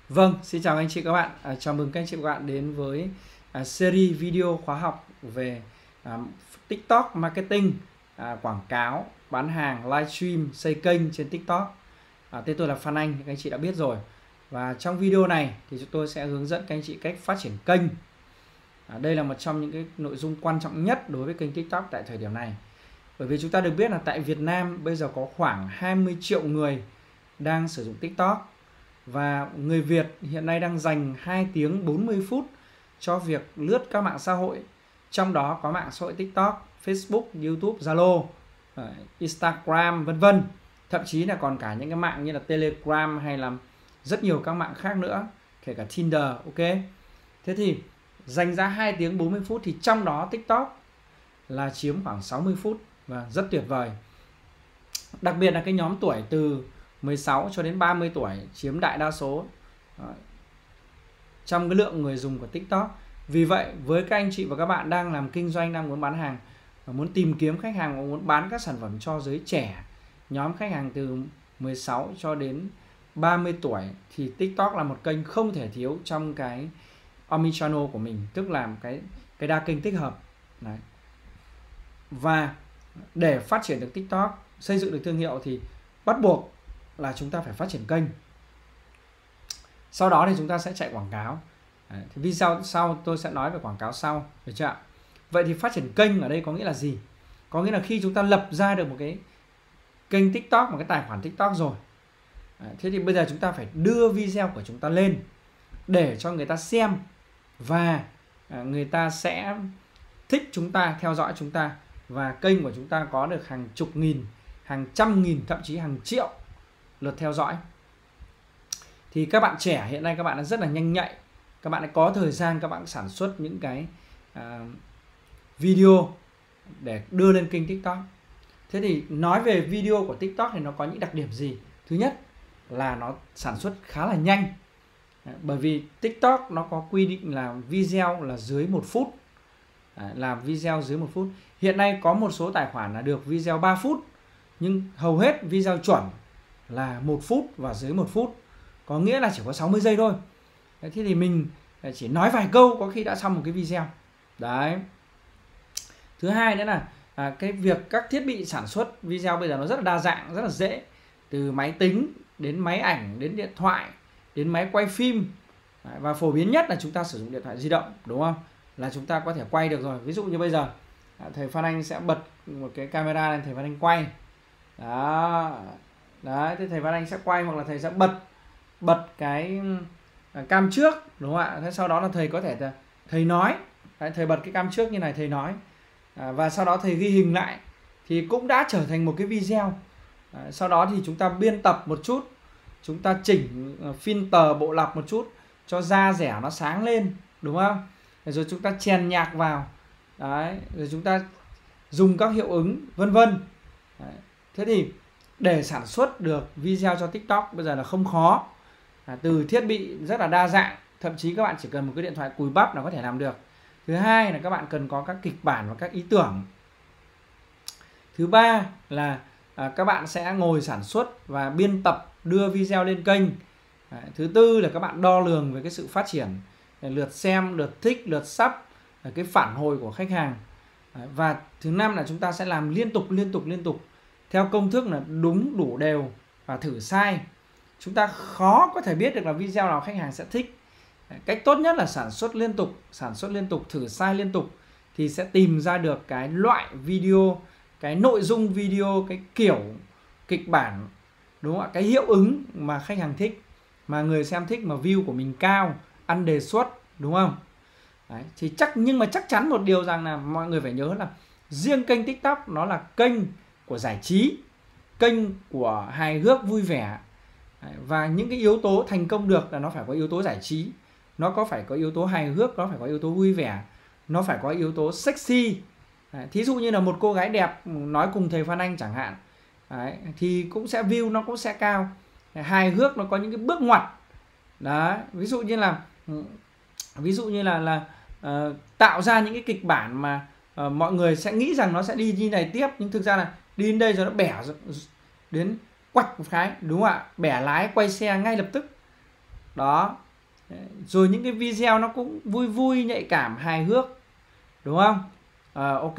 Vâng, xin chào anh chị các bạn. Chào mừng các anh chị và các bạn đến với series video khóa học về à, TikTok marketing, quảng cáo, bán hàng, livestream, xây kênh trên TikTok. Tên tôi là Phan Anh, các anh chị đã biết rồi. Và trong video này thì chúng tôi sẽ hướng dẫn các anh chị cách phát triển kênh. Đây là một trong những cái nội dung quan trọng nhất đối với kênh TikTok tại thời điểm này. Bởi vì chúng ta được biết là tại Việt Nam bây giờ có khoảng 20 triệu người đang sử dụng TikTok. Và người Việt hiện nay đang dành 2 tiếng 40 phút cho việc lướt các mạng xã hội. Trong đó có mạng xã hội TikTok, Facebook, YouTube, Zalo, Instagram vân vân. Thậm chí là còn cả những cái mạng như là Telegram hay là rất nhiều các mạng khác nữa, kể cả Tinder, ok. Thế thì dành ra 2 tiếng 40 phút thì trong đó TikTok là chiếm khoảng 60 phút và rất tuyệt vời. Đặc biệt là cái nhóm tuổi từ 16 cho đến 30 tuổi chiếm đại đa số trong cái lượng người dùng của TikTok. Vì vậy với các anh chị và các bạn đang làm kinh doanh, đang muốn bán hàng và muốn tìm kiếm khách hàng và muốn bán các sản phẩm cho giới trẻ, nhóm khách hàng từ 16 cho đến 30 tuổi thì TikTok là một kênh không thể thiếu trong cái omnichannel của mình, tức là cái đa kênh tích hợp. Đấy. Và để phát triển được TikTok, xây dựng được thương hiệu thì bắt buộc là chúng ta phải phát triển kênh. Sau đó thì chúng ta sẽ chạy quảng cáo. Thì video sau tôi sẽ nói về quảng cáo sau, được chưa ạ? Vậy thì phát triển kênh ở đây có nghĩa là gì? Có nghĩa là khi chúng ta lập ra được một cái kênh TikTok, một cái tài khoản TikTok rồi, thế thì bây giờ chúng ta phải đưa video của chúng ta lên để cho người ta xem và người ta sẽ thích chúng ta, theo dõi chúng ta, và kênh của chúng ta có được hàng chục nghìn, hàng trăm nghìn, thậm chí hàng triệu lượt theo dõi. Thì các bạn trẻ hiện nay các bạn đã rất là nhanh nhạy, các bạn đã có thời gian, các bạn sản xuất những cái video để đưa lên kênh TikTok. Thế thì nói về video của TikTok thì nó có những đặc điểm gì? Thứ nhất là nó sản xuất khá là nhanh, bởi vì TikTok nó có quy định là video là dưới 1 phút, làm video dưới 1 phút. Hiện nay có một số tài khoản là được video 3 phút, nhưng hầu hết video chuẩn là 1 phút và dưới 1 phút, có nghĩa là chỉ có 60 giây thôi. Thế thì mình chỉ nói vài câu có khi đã xong một cái video. Đấy. Thứ hai nữa là cái việc các thiết bị sản xuất video bây giờ nó rất là đa dạng, rất là dễ. Từ máy tính đến máy ảnh, đến điện thoại, đến máy quay phim. Và phổ biến nhất là chúng ta sử dụng điện thoại di động, đúng không? Là chúng ta có thể quay được rồi. Ví dụ như bây giờ thầy Phan Anh sẽ bật một cái camera lên, thầy Phan Anh quay. Đó. Đấy, thế thầy Phan Anh sẽ quay, hoặc là thầy sẽ bật cái cam trước, đúng không ạ? Thế sau đó là thầy có thể thầy nói. Đấy, thầy bật cái cam trước như này, thầy nói. Và sau đó thầy ghi hình lại thì cũng đã trở thành một cái video. Sau đó thì chúng ta biên tập một chút, chúng ta chỉnh filter, bộ lọc một chút cho da dẻ nó sáng lên, đúng không? Rồi chúng ta chèn nhạc vào. Đấy, rồi chúng ta dùng các hiệu ứng vân vân. Thế thì để sản xuất được video cho TikTok bây giờ là không khó. Từ thiết bị rất là đa dạng, thậm chí các bạn chỉ cần một cái điện thoại cùi bắp là có thể làm được. Thứ hai là các bạn cần có các kịch bản và các ý tưởng. Thứ ba là các bạn sẽ ngồi sản xuất và biên tập đưa video lên kênh. Thứ tư là các bạn đo lường về cái sự phát triển, lượt xem, lượt thích, lượt sub, cái phản hồi của khách hàng. Và thứ năm là chúng ta sẽ làm liên tục theo công thức là đúng, đủ, đều và thử sai. Chúng ta khó có thể biết được là video nào khách hàng sẽ thích. Cách tốt nhất là sản xuất liên tục, thử sai liên tục thì sẽ tìm ra được cái loại video, cái nội dung video, cái kiểu kịch bản, đúng không ạ? Cái hiệu ứng mà khách hàng thích, mà người xem thích, mà view của mình cao, ăn đề xuất, đúng không? Đấy, thì nhưng mà chắc chắn một điều rằng là mọi người phải nhớ là riêng kênh TikTok nó là kênh của giải trí, kênh của hài hước vui vẻ. Và những cái yếu tố thành công được là nó phải có yếu tố giải trí, nó có phải có yếu tố hài hước, nó phải có yếu tố vui vẻ, nó phải có yếu tố sexy. Thí dụ như là một cô gái đẹp nói cùng thầy Phan Anh chẳng hạn. Đấy, thì cũng sẽ view nó cũng sẽ cao. Hài hước nó có những cái bước ngoặt. Đấy, ví dụ như là tạo ra những cái kịch bản mà mọi người sẽ nghĩ rằng nó sẽ đi như này tiếp, nhưng thực ra là đi đến đây rồi nó bẻ đến quạch một cái, đúng không ạ? Bẻ lái quay xe ngay lập tức. đó. Rồi những cái video nó cũng vui vui, nhạy cảm, hài hước, đúng không? Ok.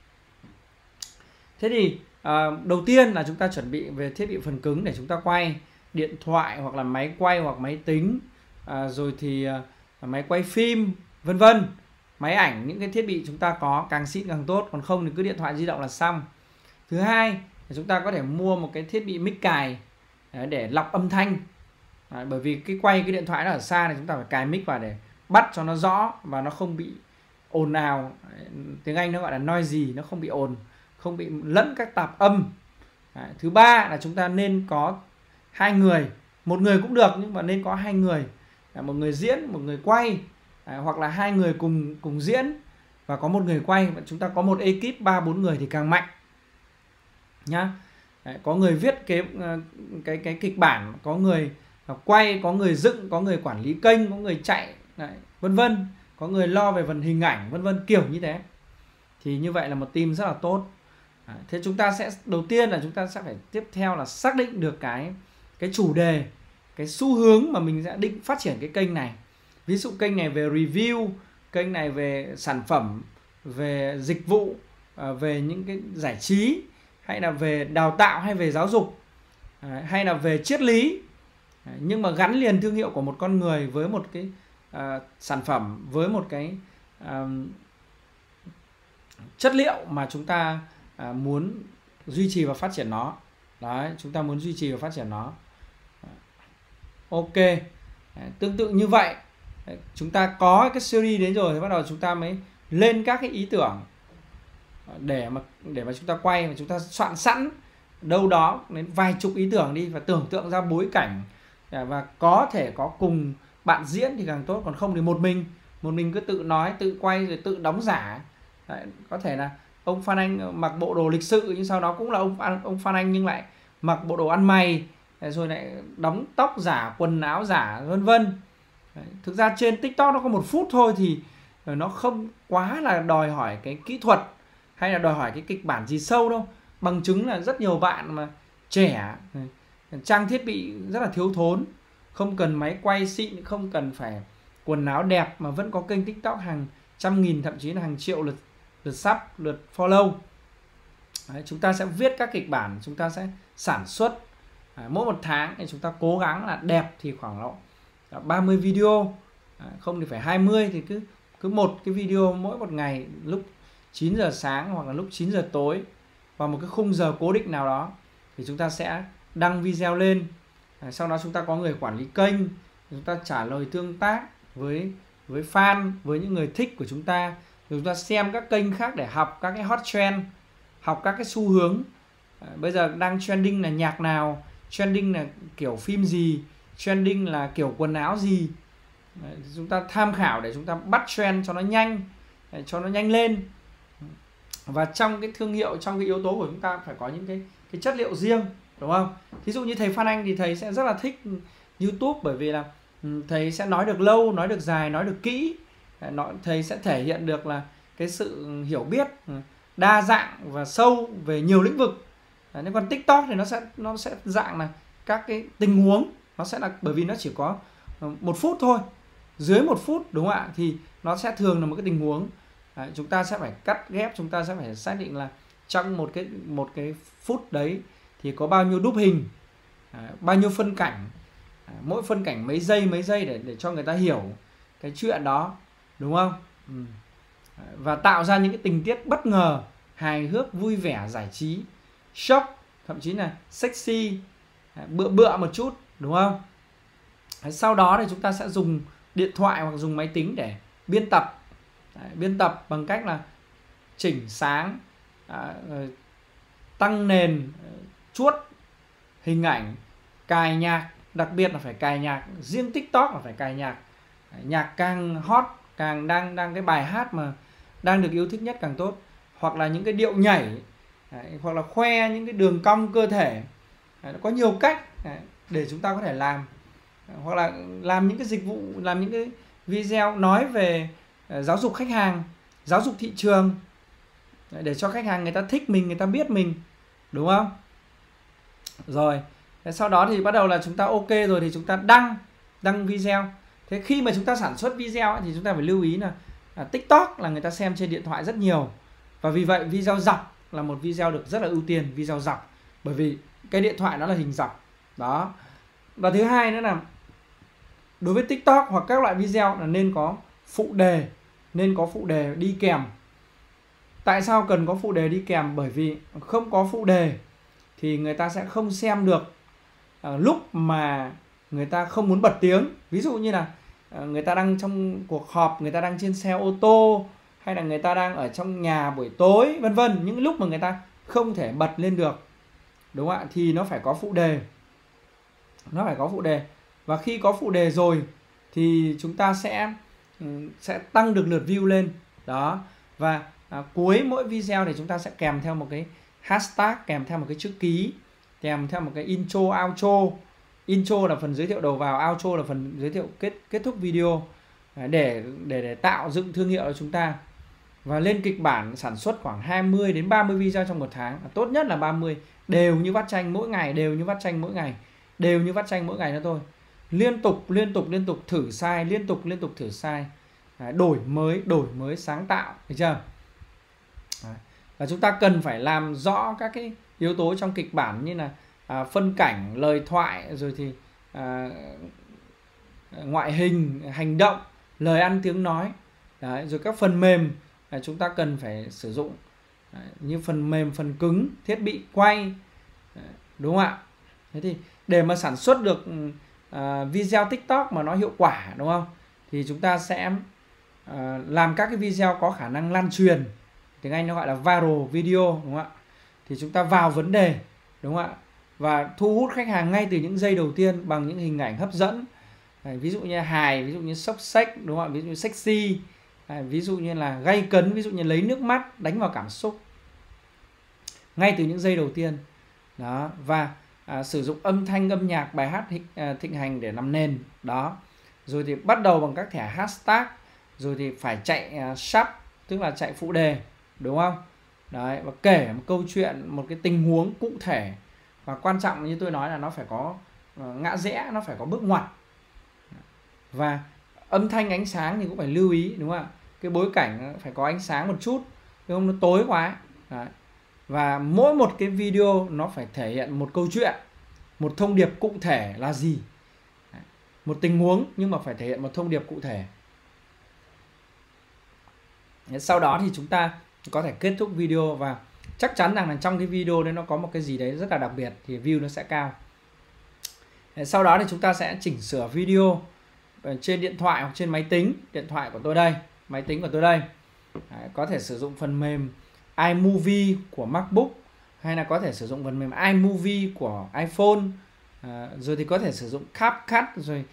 Thế thì đầu tiên là chúng ta chuẩn bị về thiết bị phần cứng để chúng ta quay điện thoại hoặc là máy quay hoặc máy tính, rồi thì máy quay phim, vân vân, máy ảnh. Những cái thiết bị chúng ta có càng xịn càng tốt, còn không thì cứ điện thoại di động là xong. Thứ hai là chúng ta có thể mua một cái thiết bị mic cài để lọc âm thanh. Bởi vì cái quay cái điện thoại nó ở xa thì chúng ta phải cài mic vào để bắt cho nó rõ và nó không bị ồn ào. Tiếng Anh nó gọi là noisy, nó không bị ồn, không bị lẫn các tạp âm. Thứ ba là chúng ta nên có 2 người, một người cũng được nhưng mà nên có 2 người, một người diễn, một người quay, hoặc là 2 người cùng diễn và có một người quay. Chúng ta có một ekip 3-4 người thì càng mạnh nhá. Có người viết cái kịch bản, có người quay, có người dựng, có người quản lý kênh, có người chạy, vân vân, có người lo về phần hình ảnh, vân vân, kiểu như thế. Thì như vậy là một team rất là tốt. Thế chúng ta sẽ đầu tiên là chúng ta sẽ phải tiếp theo là xác định được cái chủ đề, cái xu hướng mà mình sẽ định phát triển cái kênh này. Ví dụ kênh này về review, kênh này về sản phẩm, về dịch vụ, về những cái giải trí, hay là về đào tạo, hay về giáo dục, hay là về triết lý, nhưng mà gắn liền thương hiệu của một con người với một cái sản phẩm, với một cái chất liệu mà chúng ta muốn duy trì và phát triển nó. Đấy, chúng ta muốn duy trì và phát triển nó. Ok. Tương tự như vậy, chúng ta có cái series đến rồi thì bắt đầu chúng ta mới lên các cái ý tưởng để mà chúng ta quay, và chúng ta soạn sẵn đâu đó đến vài chục ý tưởng đi và tưởng tượng ra bối cảnh, và có thể có cùng bạn diễn thì càng tốt, còn không thì một mình cứ tự nói, tự quay rồi tự đóng giả. Đấy, có thể là ông Phan Anh mặc bộ đồ lịch sự nhưng sau đó cũng là ông Phan Anh nhưng lại mặc bộ đồ ăn mày, rồi lại đóng tóc giả, quần áo giả, vân vân. Thực ra trên TikTok nó có 1 phút thôi thì nó không quá là đòi hỏi cái kỹ thuật hay là đòi hỏi cái kịch bản gì sâu đâu. Bằng chứng là rất nhiều bạn mà trẻ, trang thiết bị rất là thiếu thốn, không cần máy quay xịn, không cần phải quần áo đẹp mà vẫn có kênh TikTok hàng trăm nghìn, thậm chí là hàng triệu lượt sub, lượt follow. Đấy, chúng ta sẽ viết các kịch bản, chúng ta sẽ sản xuất mỗi một tháng thì chúng ta cố gắng là đẹp thì khoảng độ 30 video, không thì phải 20, thì cứ một cái video mỗi một ngày, lúc 9 giờ sáng hoặc là lúc 9 giờ tối vào một cái khung giờ cố định nào đó thì chúng ta sẽ đăng video lên. Sau đó chúng ta có người quản lý kênh, chúng ta trả lời tương tác với fan, với những người thích của chúng ta. Rồi chúng ta xem các kênh khác để học các cái hot trend, học các cái xu hướng. Bây giờ đang trending là nhạc nào, trending là kiểu phim gì, trending là kiểu quần áo gì. Chúng ta tham khảo để chúng ta bắt trend cho nó nhanh lên. Và trong cái thương hiệu, trong cái yếu tố của chúng ta phải có những cái chất liệu riêng, đúng không? Thí dụ như thầy Phan Anh thì thầy sẽ rất là thích YouTube, bởi vì là thầy sẽ nói được lâu, nói được dài, nói được kỹ. Thầy sẽ thể hiện được là cái sự hiểu biết đa dạng và sâu về nhiều lĩnh vực. Nhưng còn TikTok thì nó sẽ dạng là các cái tình huống, nó sẽ là, bởi vì nó chỉ có 1 phút thôi, dưới 1 phút, đúng không ạ? Thì nó sẽ thường là một cái tình huống. Chúng ta sẽ phải cắt ghép, chúng ta sẽ phải xác định là trong một cái phút đấy thì có bao nhiêu đúp hình, bao nhiêu phân cảnh, mỗi phân cảnh mấy giây để cho người ta hiểu cái chuyện đó, đúng không? Và tạo ra những cái tình tiết bất ngờ, hài hước, vui vẻ, giải trí, shock, thậm chí là sexy, bựa một chút, đúng không? Sau đó thì chúng ta sẽ dùng điện thoại hoặc dùng máy tính để biên tập. Biên tập bằng cách là chỉnh sáng, tăng nền, chuốt hình ảnh, cài nhạc, đặc biệt là phải cài nhạc, riêng TikTok là phải cài nhạc. Nhạc càng hot, càng đang cái bài hát mà đang được yêu thích nhất càng tốt. Hoặc là những cái điệu nhảy, hoặc là khoe những cái đường cong cơ thể. Nó có nhiều cách để chúng ta có thể làm. Hoặc là làm những cái dịch vụ, làm những cái video nói về giáo dục khách hàng, giáo dục thị trường, để cho khách hàng người ta thích mình, người ta biết mình, đúng không? Rồi, sau đó thì bắt đầu là chúng ta ok rồi thì chúng ta đăng. đăng video. Thế khi mà chúng ta sản xuất video ấy, thì chúng ta phải lưu ý là TikTok là người ta xem trên điện thoại rất nhiều, và vì vậy video dọc là một video được rất là ưu tiên, video dọc, bởi vì cái điện thoại nó là hình dọc đó. Và thứ hai nữa là đối với TikTok hoặc các loại video là nên có phụ đề đi kèm. Tại sao cần có phụ đề đi kèm? Bởi vì không có phụ đề thì người ta sẽ không xem được lúc mà người ta không muốn bật tiếng. Ví dụ như là người ta đang trong cuộc họp, người ta đang trên xe ô tô, hay là người ta đang ở trong nhà buổi tối, vân vân, những lúc mà người ta không thể bật lên được, đúng không ạ? Thì nó phải có phụ đề. Và khi có phụ đề rồi thì chúng ta sẽ tăng được lượt view lên đó. Và cuối mỗi video thì chúng ta sẽ kèm theo một cái hashtag, kèm theo một cái chữ ký, kèm theo một cái intro, outro. Intro là phần giới thiệu đầu vào, outro là phần giới thiệu kết thúc video, để tạo dựng thương hiệu cho chúng ta. Và lên kịch bản sản xuất khoảng 20 đến 30 video trong một tháng, tốt nhất là 30, đều như vắt chanh mỗi ngày, đều như vắt chanh mỗi ngày nữa thôi. Liên tục thử sai, liên tục thử sai, đổi mới sáng tạo, được chưa? Và chúng ta cần phải làm rõ các cái yếu tố trong kịch bản, như là phân cảnh, lời thoại, rồi thì ngoại hình, hành động, lời ăn tiếng nói. Đấy, rồi các phần mềm chúng ta cần phải sử dụng, như phần mềm, phần cứng, thiết bị quay, đúng không ạ? Thế thì để mà sản xuất được video TikTok mà nó hiệu quả, đúng không? Thì chúng ta sẽ làm các cái video có khả năng lan truyền, tiếng Anh nó gọi là viral video, đúng không ạ? Thì chúng ta vào vấn đề, đúng không ạ? Và thu hút khách hàng ngay từ những giây đầu tiên bằng những hình ảnh hấp dẫn. Ví dụ như hài, ví dụ như sốc xếch, đúng không ạ? Ví dụ như sexy, ví dụ như là gay cấn, ví dụ như lấy nước mắt, đánh vào cảm xúc ngay từ những giây đầu tiên đó. Và sử dụng âm thanh, âm nhạc, bài hát thịnh hành để làm nền đó. Rồi thì bắt đầu bằng các thẻ hashtag, rồi thì phải chạy sub, tức là chạy phụ đề, đúng không? Đấy, và kể một câu chuyện, một cái tình huống cụ thể. Và quan trọng như tôi nói là nó phải có ngã rẽ, nó phải có bước ngoặt. Và âm thanh, ánh sáng thì cũng phải lưu ý, đúng không ạ? Cái bối cảnh phải có ánh sáng một chút, không nó tối quá. Đấy. Và mỗi một cái video nó phải thể hiện một câu chuyện, một thông điệp cụ thể là gì. Đấy. Một tình huống nhưng mà phải thể hiện một thông điệp cụ thể. Sau đó thì chúng ta có thể kết thúc video, và chắc chắn rằng là trong cái video đấy nó có một cái gì đấy rất là đặc biệt thì view nó sẽ cao. Sau đó thì chúng ta sẽ chỉnh sửa video trên điện thoại hoặc trên máy tính. Điện thoại của tôi đây, máy tính của tôi đây. Đấy, có thể sử dụng phần mềm iMovie của MacBook, hay là có thể sử dụng phần mềm iMovie của iPhone, rồi thì có thể sử dụng CapCut, rồi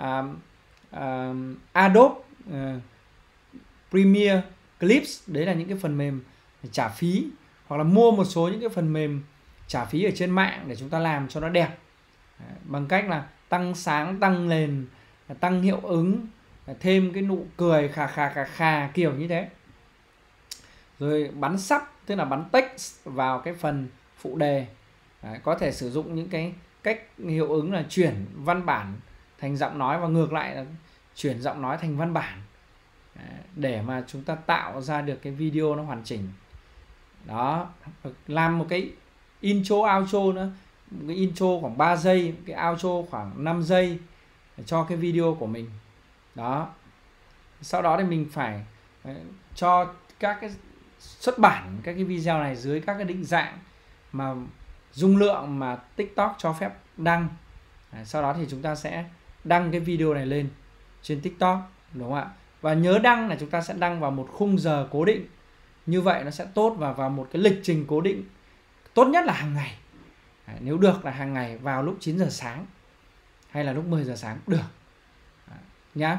Adobe Premiere Clips. Đấy là những cái phần mềm trả phí, hoặc là mua một số những cái phần mềm trả phí ở trên mạng để chúng ta làm cho nó đẹp. Bằng cách là tăng sáng, tăng nền, tăng hiệu ứng, thêm cái nụ cười khà kiểu như thế. Rồi bắn sắp, tức là bắn text vào cái phần phụ đề. Đấy, có thể sử dụng những cái cách hiệu ứng là chuyển văn bản thành giọng nói, và ngược lại là chuyển giọng nói thành văn bản. Đấy, để mà chúng ta tạo ra được cái video nó hoàn chỉnh. Đó, làm một cái intro, outro nữa. Một cái intro khoảng 3 giây, cái outro khoảng 5 giây cho cái video của mình. Đó. Sau đó thì mình phải cho các cái xuất bản các cái video này dưới các cái định dạng mà dung lượng mà TikTok cho phép đăng. Sau đó thì chúng ta sẽ đăng cái video này lên trên TikTok, đúng không ạ? Và nhớ đăng là chúng ta sẽ đăng vào một khung giờ cố định. Như vậy nó sẽ tốt, và vào một cái lịch trình cố định. Tốt nhất là hàng ngày. Nếu được là hàng ngày vào lúc 9 giờ sáng hay là lúc 10 giờ sáng cũng được. Nhá.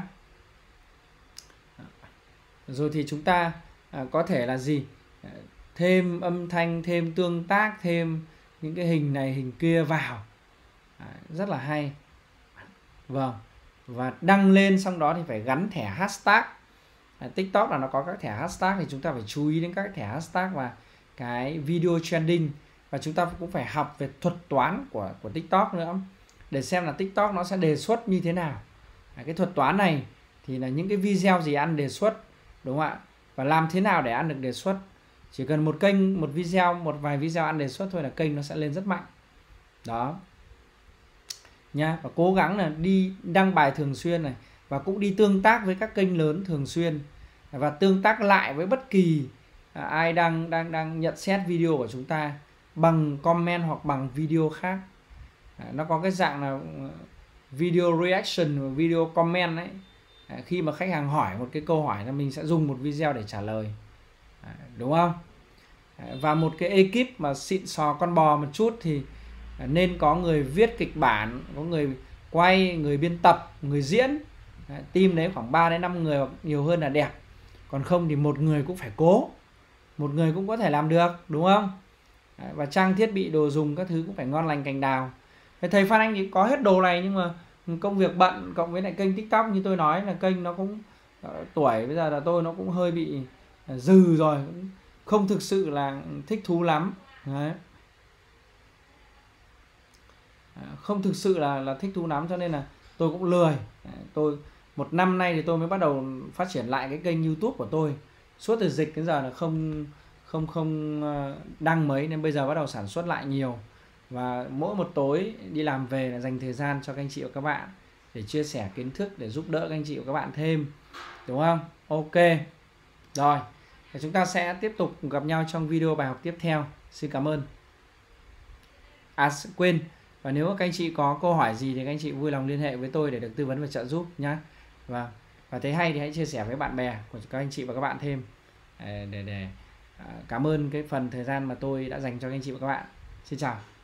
Rồi thì chúng ta có thể là gì? Thêm âm thanh, thêm tương tác, thêm những cái hình này hình kia vào. Rất là hay. Vâng. Và đăng lên xong đó thì phải gắn thẻ hashtag. TikTok là nó có các thẻ hashtag, thì chúng ta phải chú ý đến các thẻ hashtag và cái video trending. Và chúng ta cũng phải học về thuật toán của TikTok nữa, để xem là TikTok nó sẽ đề xuất như thế nào. Cái thuật toán này thì là những cái video gì ăn đề xuất, đúng không ạ, và làm thế nào để ăn được đề xuất. Chỉ cần một kênh, một video, một vài video ăn đề xuất thôi là kênh nó sẽ lên rất mạnh đó nha. Và cố gắng là đi đăng bài thường xuyên này, và cũng đi tương tác với các kênh lớn thường xuyên, và tương tác lại với bất kỳ ai đang nhận xét video của chúng ta bằng comment hoặc bằng video khác. Nó có cái dạng là video reaction và video comment ấy. Khi mà khách hàng hỏi một cái câu hỏi là mình sẽ dùng một video để trả lời, đúng không? Và một cái ekip mà xịn sò con bò một chút thì nên có người viết kịch bản, có người quay, người biên tập, người diễn. Team đấy khoảng 3 đến 5 người hoặc nhiều hơn là đẹp. Còn không thì một người cũng phải cố, một người cũng có thể làm được, đúng không? Và trang thiết bị đồ dùng các thứ cũng phải ngon lành cành đào. Thầy Phan Anh thì có hết đồ này, nhưng mà công việc bận cộng với lại kênh TikTok như tôi nói là kênh nó cũng tuổi bây giờ là tôi nó cũng hơi bị dừ rồi, không thực sự là thích thú lắm. Đấy. Không thực sự là thích thú lắm, cho nên là tôi cũng lười. Tôi một năm nay thì tôi mới bắt đầu phát triển lại cái kênh YouTube của tôi. Suốt từ dịch đến giờ là không đăng mấy, nên bây giờ bắt đầu sản xuất lại nhiều. Và mỗi một tối đi làm về là dành thời gian cho các anh chị và các bạn để chia sẻ kiến thức, để giúp đỡ các anh chị và các bạn thêm, đúng không? Ok. Rồi, chúng ta sẽ tiếp tục gặp nhau trong video bài học tiếp theo. Xin cảm ơn. Quên, và nếu các anh chị có câu hỏi gì thì các anh chị vui lòng liên hệ với tôi để được tư vấn và trợ giúp nhé. Và thấy hay thì hãy chia sẻ với bạn bè của các anh chị và các bạn thêm, để cảm ơn cái phần thời gian mà tôi đã dành cho các anh chị và các bạn. Xin chào.